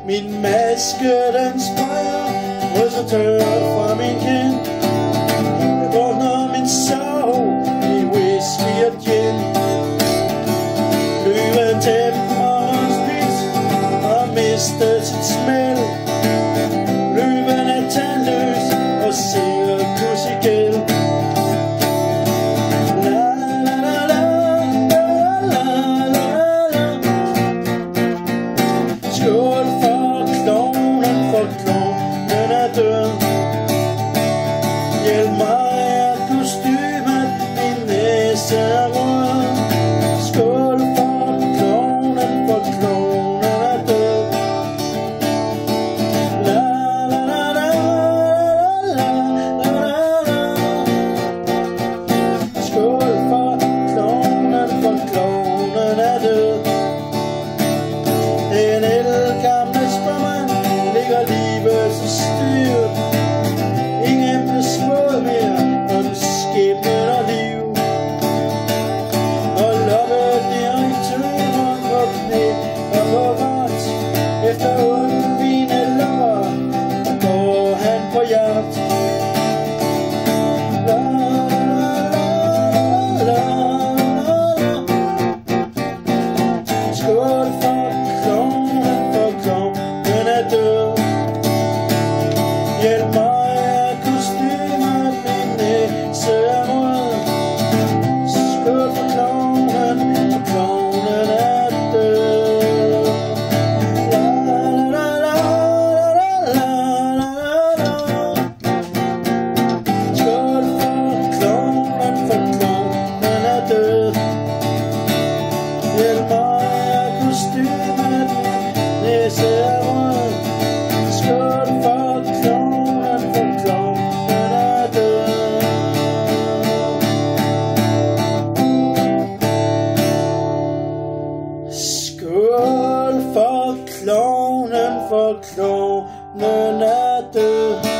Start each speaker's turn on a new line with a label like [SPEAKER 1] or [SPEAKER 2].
[SPEAKER 1] Min maske den spreder, og så tørrer fra min kind. Jeg drukner min sorg i whisky og gin. Løven temperens lys har mistet sit smæld. Løven er tandløs og cirkus i gæld. Skål for klovnen, for klovnen er død. Hjælp mig at kostymet, min næse er rød. Skål for klovnen, for klovnen er død. La la la la la la la. Skål for klovnen er død. En ældgamle spåmand ligger livets styr. Ingen blev spået mere om skæbnen og liv. Og loppedirektøren på knæ og på ret. Efter undvigende lopper går han på jagt. La la la la. Skål for klovnen er død. Hjælp mig at kostymet, min næse er rød. Skål for klovnen er død. La la la la la la. Skål for klovnen er død. Hjælp mig at kostymet, min næse er rød. Skål for klovnen er død. Skål for klovnen er død.